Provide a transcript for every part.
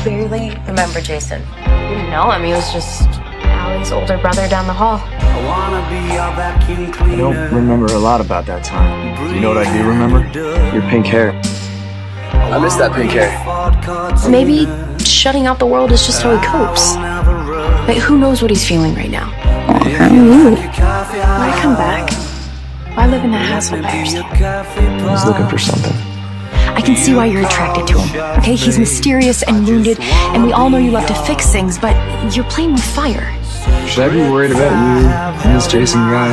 barely remember Jason. You didn't know him. He was just Allie's older brother down the hall. I don't remember a lot about that time. Do you know what I do remember? Your pink hair. I miss that pink hair. Maybe shutting out the world is just how he copes. But who knows what he's feeling right now? Why come back? Why live in that hassle by yourself? He's looking for something. I can see why you're attracted to him, okay? He's mysterious and wounded, and we all know you love to fix things, but you're playing with fire. Should I be worried about you and this Jason guy?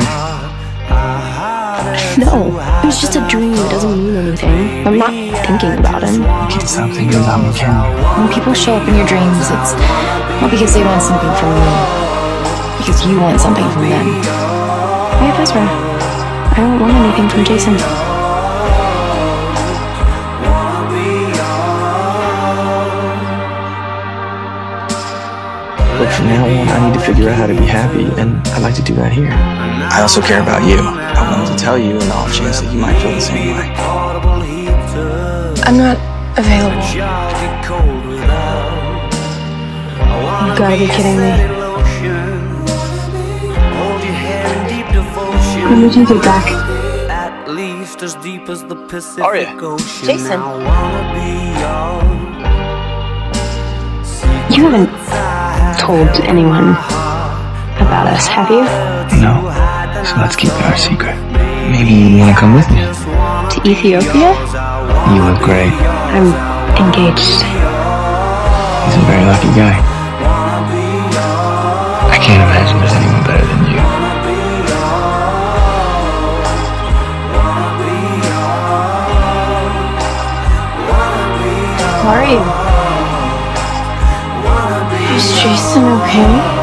No, it was just a dream. It doesn't mean anything. I'm not thinking about him. I can't stop thinking about him, can you? When people show up in your dreams, it's not because they want something from you, because you want something from them. I have Ezra. I don't want anything from Jason. But from now on, I need to figure out how to be happy, and I'd like to do that here. I also care about you. I wanted to tell you in the off chance that you might feel the same way. I'm not available. You've got to be kidding me. Let me take it back. Arya. Jason. You haven't told anyone about us, have you? No. So let's keep it our secret. Maybe you want to come with me? To Ethiopia? You look great. I'm engaged. He's a very lucky guy. I can't imagine there's anyone better than you. How are you? Is Jason okay?